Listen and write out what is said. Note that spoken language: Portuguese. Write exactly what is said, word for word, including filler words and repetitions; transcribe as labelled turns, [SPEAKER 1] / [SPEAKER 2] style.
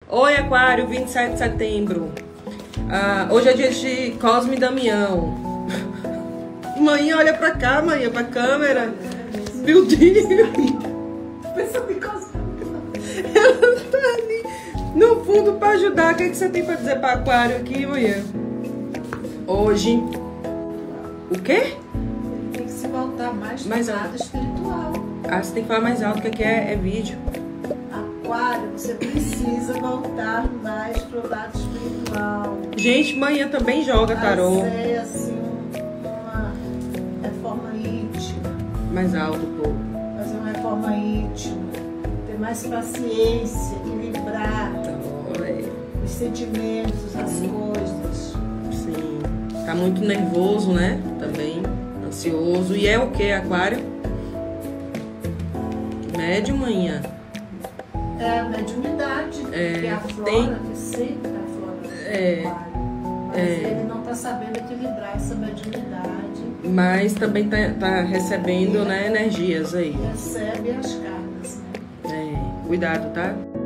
[SPEAKER 1] Oi, Aquário, vinte e sete de setembro. Ah, hoje é dia de Cosme e Damião. Mãe, olha pra cá, mãe, pra câmera. Meu Deus.
[SPEAKER 2] Pensa em Cosme.
[SPEAKER 1] Ela tá ali no fundo pra ajudar. O que, é que você tem pra dizer pra Aquário aqui, mulher? Hoje. O quê?
[SPEAKER 2] Tem que se voltar mais
[SPEAKER 1] Mais
[SPEAKER 2] pro lado
[SPEAKER 1] alto.
[SPEAKER 2] espiritual.
[SPEAKER 1] Ah, você tem que falar mais alto, que aqui é, é vídeo.
[SPEAKER 2] Aquário, você precisa voltar mais pro lado espiritual.
[SPEAKER 1] Gente, manhã também joga tarô.
[SPEAKER 2] Fazer assim uma reforma íntima.
[SPEAKER 1] Mais alto, pô.
[SPEAKER 2] Fazer uma reforma íntima. Ter mais paciência, equilibrar
[SPEAKER 1] Tá, é.
[SPEAKER 2] os sentimentos, as coisas.
[SPEAKER 1] Sim. Tá muito nervoso, né? Também. Ansioso. E é o que, Aquário? Médio, manhã.
[SPEAKER 2] É a mediunidade,
[SPEAKER 1] É,
[SPEAKER 2] que é a flora,
[SPEAKER 1] tem-
[SPEAKER 2] que sempre a flora
[SPEAKER 1] É,
[SPEAKER 2] do aquário. Mas
[SPEAKER 1] é.
[SPEAKER 2] ele não está sabendo equilibrar essa mediunidade.
[SPEAKER 1] Mas também tá, tá recebendo, né, energias aí.
[SPEAKER 2] Recebe as cargas, né?
[SPEAKER 1] É, cuidado, tá?